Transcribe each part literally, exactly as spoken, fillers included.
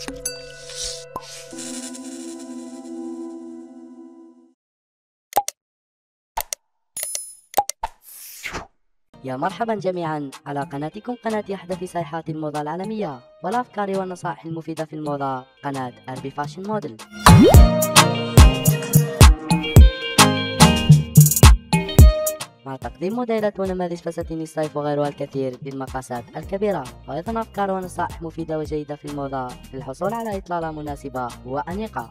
يا مرحبا جميعا على قناتكم، قناة أحدث صيحات الموضة العالمية والأفكار والنصائح المفيدة في الموضة، قناة أربي فاشن موديل. مع تقديم موديلات ونماذج فساتين الصيف وغيرها الكثير بالمقاسات الكبيرة، وأيضا أفكار ونصائح مفيدة وجيدة في الموضة للحصول على إطلالة مناسبة وأنيقة.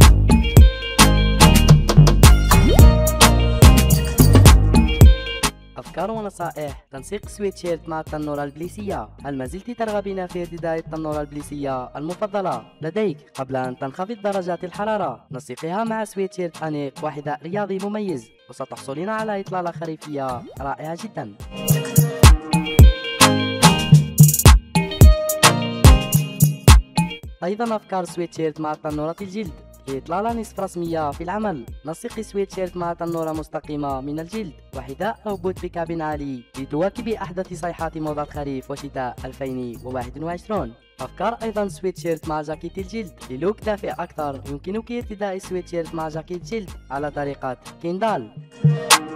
أفكار ونصائح تنسيق سويتشيرت مع التنورة البليسية. هل ما زلت ترغبين في ارتداء التنورة البليسية المفضلة لديك قبل أن تنخفض درجات الحرارة؟ نسقها مع سويتشيرت أنيق وحذاء رياضي مميز، وستحصلين على إطلالة خريفية رائعة جدا. أيضا أفكار سويتشيرت مع تنورة الجلد لإطلالة نصف رسمية في العمل. نسقي سويتشيرت مع تنورة مستقيمة من الجلد وحذاء أو بوت بكعب عالي لتواكبي أحدث صيحات موضة خريف وشتاء ألفين وواحد وعشرين. أفكار أيضا سويتشيرت مع جاكيت الجلد للوك دافئ أكثر. يمكنك ارتداء سويتشيرت مع جاكيت جلد على طريقة كيندال.